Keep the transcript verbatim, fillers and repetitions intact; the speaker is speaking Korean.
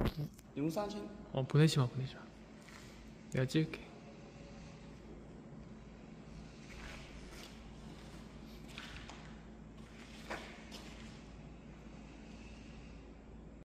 영상 좀. 어 보내지 마 보내지 마. 내가 찍을게.